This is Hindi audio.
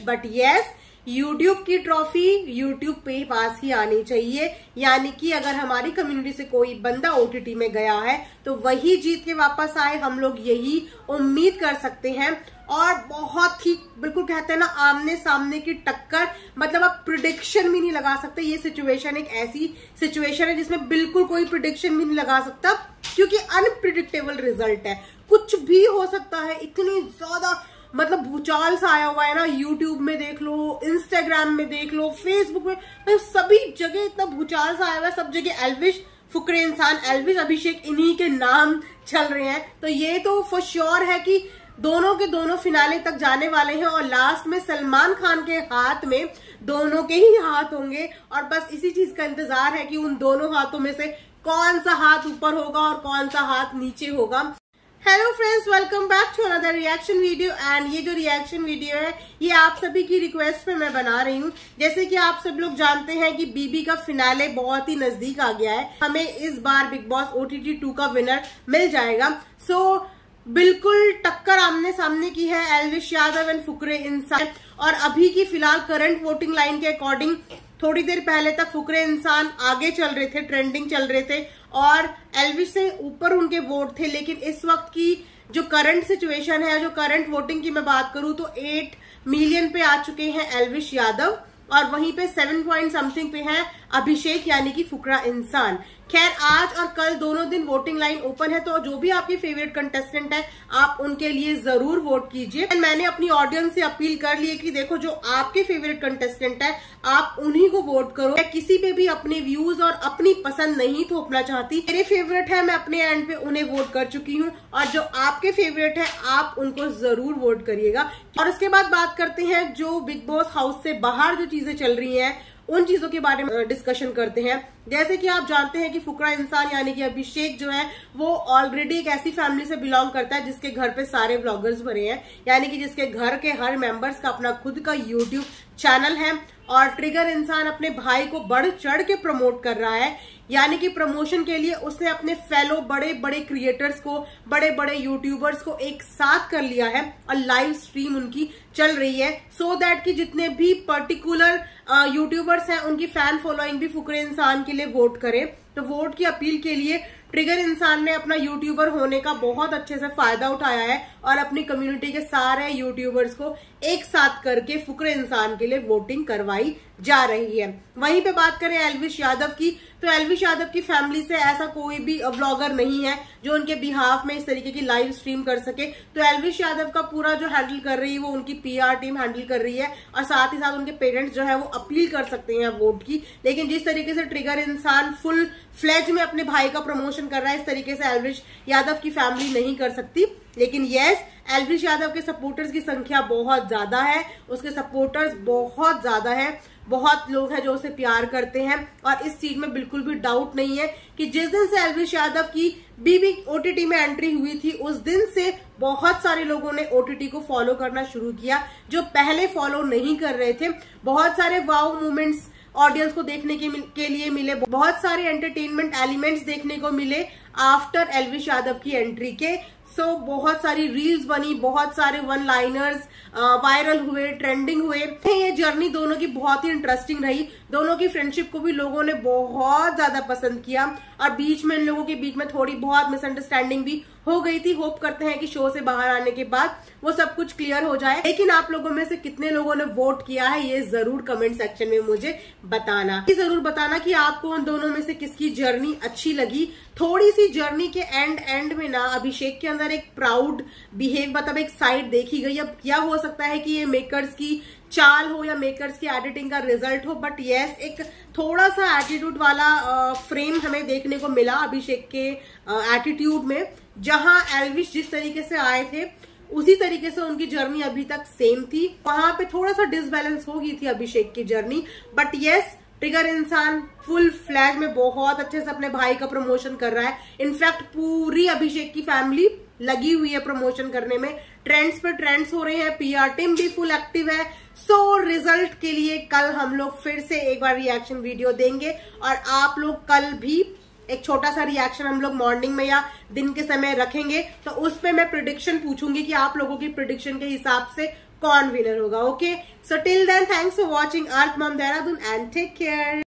बट यस, YouTube की ट्रॉफी YouTube पे पास ही आनी चाहिए। यानी कि अगर हमारी कम्युनिटी से कोई बंदा OTT में गया है तो वही जीत के वापस आए, हम लोग यही उम्मीद कर सकते हैं। और बहुत ही बिल्कुल कहते हैं ना, आमने सामने की टक्कर, मतलब आप प्रिडिक्शन भी नहीं लगा सकते। ये सिचुएशन एक ऐसी सिचुएशन है जिसमें बिल्कुल कोई प्रिडिक्शन भी नहीं लगा सकता, क्योंकि अनप्रिडिक्टेबल रिजल्ट है, कुछ भी हो सकता है। इतनी ज्यादा मतलब भूचाल सा आया हुआ है ना, यूट्यूब में देख लो, इंस्टाग्राम में देख लो, फेसबुक में, तो सभी जगह इतना भूचाल सा आया हुआ है। सब जगह एल्विश, फुकरे इंसान, एल्विश, अभिषेक, इन्हीं के नाम चल रहे हैं। तो ये तो फॉर श्योर है कि दोनों के दोनों फिनाले तक जाने वाले हैं और लास्ट में सलमान खान के हाथ में दोनों के ही हाथ होंगे। और बस इसी चीज का इंतजार है कि उन दोनों हाथों में से कौन सा हाथ ऊपर होगा और कौन सा हाथ नीचे होगा। Hello friends, welcome back to another reaction video. And ये जो रिएक्शन वीडियो है ये आप सभी की रिक्वेस्ट पे मैं बना रही हूँ। जैसे कि आप सब लोग जानते हैं कि बीबी का फिनाले बहुत ही नजदीक आ गया है, हमें इस बार बिग बॉस OTT 2 का विनर मिल जाएगा। सो बिल्कुल टक्कर आमने सामने की है एल्विश यादव एंड फुकरे इंसान। और अभी की फिलहाल करंट वोटिंग लाइन के अकॉर्डिंग थोड़ी देर पहले तक फुकरे इंसान आगे चल रहे थे, ट्रेंडिंग चल रहे थे और एल्विश से ऊपर उनके वोट थे। लेकिन इस वक्त की जो करंट सिचुएशन है, जो करंट वोटिंग की मैं बात करूं तो 8 मिलियन पे आ चुके हैं एल्विश यादव और वहीं पे 7 पॉइंट समथिंग पे है अभिषेक यानी कि फुकरा इंसान। खैर आज और कल दोनों दिन वोटिंग लाइन ओपन है, तो जो भी आपके फेवरेट कंटेस्टेंट है आप उनके लिए जरूर वोट कीजिए। मैंने अपनी ऑडियंस से अपील कर ली है कि देखो जो आपके फेवरेट कंटेस्टेंट है आप उन्हीं को वोट करो। मैं किसी पे भी अपने व्यूज और अपनी पसंद नहीं थोपना चाहती। मेरे फेवरेट है, मैं अपने एंड पे उन्हें वोट कर चुकी हूँ और जो आपके फेवरेट है आप उनको जरूर वोट करिएगा। और उसके बाद बात करते हैं जो बिग बॉस हाउस से बाहर जो चीजें चल रही है उन चीजों के बारे में डिस्कशन करते हैं। जैसे कि आप जानते हैं कि फुकरा इंसान यानी कि अभिषेक जो है वो ऑलरेडी एक ऐसी फैमिली से बिलोंग करता है जिसके घर पे सारे ब्लॉगर्स भरे हैं, यानी कि जिसके घर के हर मेंबर्स का अपना खुद का यूट्यूब चैनल है। और ट्रिगर इंसान अपने भाई को बढ़ चढ़ के प्रमोट कर रहा है, यानी कि प्रमोशन के लिए उसने अपने फेलो बड़े बड़े क्रिएटर्स को, बड़े बड़े यूट्यूबर्स को एक साथ कर लिया है और लाइव स्ट्रीम उनकी चल रही है, सो दैट कि जितने भी पर्टिकुलर यूट्यूबर्स हैं उनकी फैन फॉलोइंग भी फुकरे इंसान के लिए वोट करें। तो वोट की अपील के लिए ट्रिगर इंसान ने अपना यूट्यूबर होने का बहुत अच्छे से फायदा उठाया है और अपनी कम्युनिटी के सारे यूट्यूबर्स को एक साथ करके फुकरे इंसान के लिए वोटिंग करवाई जा रही है। वहीं पे बात करें एल्विश यादव की, तो एल्विश यादव की फैमिली से ऐसा कोई भी व्लॉगर नहीं है जो उनके बिहाफ में इस तरीके की लाइव स्ट्रीम कर सके। तो एल्विश यादव का पूरा जो हैंडल कर रही है वो उनकी PR टीम हैंडल कर रही है और साथ ही साथ उनके पेरेंट्स जो है वो अपील कर सकते हैं वोट की। लेकिन जिस तरीके से ट्रिगर इंसान फुल फ्लेज में अपने भाई का प्रमोशन कर रहा है, इस तरीके से एल्विश यादव की फैमिली नहीं कर सकती। लेकिन यस, एल्विश यादव के सपोर्टर्स की संख्या बहुत ज्यादा है, उसके सपोर्टर्स बहुत ज्यादा है, बहुत लोग हैं जो उसे प्यार करते हैं और इस चीज में बिल्कुल भी डाउट नहीं है कि जिस दिन से एल्विश यादव की बीबी OTT में एंट्री हुई थी उस दिन से बहुत सारे लोगों ने OTT को फॉलो करना शुरू किया जो पहले फॉलो नहीं कर रहे थे। बहुत सारे वाव मोमेंट्स ऑडियंस को देखने के लिए मिले, बहुत सारे एंटरटेनमेंट एलिमेंट्स देखने को मिले आफ्टर एल्विश यादव की एंट्री के। बहुत सारी रील्स बनी, बहुत सारे वन लाइनर्स वायरल हुए, ट्रेंडिंग हुए। ये जर्नी दोनों की बहुत ही इंटरेस्टिंग रही, दोनों की फ्रेंडशिप को भी लोगों ने बहुत ज्यादा पसंद किया और बीच में इन लोगों के बीच में थोड़ी बहुत मिसअंडरस्टैंडिंग भी हो गई थी। होप करते हैं कि शो से बाहर आने के बाद वो सब कुछ क्लियर हो जाए। लेकिन आप लोगों में से कितने लोगों ने वोट किया है ये जरूर कमेंट सेक्शन में मुझे बताना, जरूर बताना कि आपको उन दोनों में से किसकी जर्नी अच्छी लगी। थोड़ी सी जर्नी के एंड में ना अभिषेक के अंदर एक प्राउड बिहेव, मतलब एक साइड देखी गई। अब क्या हो सकता है कि ये मेकर्स की चाल हो या मेकर्स की एडिटिंग का रिजल्ट हो, बट यस एक थोड़ा सा एटीट्यूड वाला फ्रेम हमें देखने को मिला अभिषेक के एटीट्यूड में। जहां एल्विश जिस तरीके से आए थे उसी तरीके से उनकी जर्नी अभी तक सेम थी, वहां पे थोड़ा सा डिसबैलेंस हो गई थी अभिषेक की journey. But yes, trigger Insaan full flag में बहुत अच्छे से अपने भाई का प्रमोशन कर रहा है। इनफैक्ट पूरी अभिषेक की फैमिली लगी हुई है प्रमोशन करने में, ट्रेंड्स पे ट्रेंड्स हो रहे हैं, PR टीम भी फुल एक्टिव है। रिजल्ट के लिए कल हम लोग फिर से एक बार रिएक्शन वीडियो देंगे और आप लोग कल भी एक छोटा सा रिएक्शन हम लोग मॉर्निंग में या दिन के समय रखेंगे। तो उस पे मैं प्रिडिक्शन पूछूंगी कि आप लोगों की प्रिडिक्शन के हिसाब से कौन विनर होगा। Okay, so till then thanks for watching earth mom Dehradun and take care.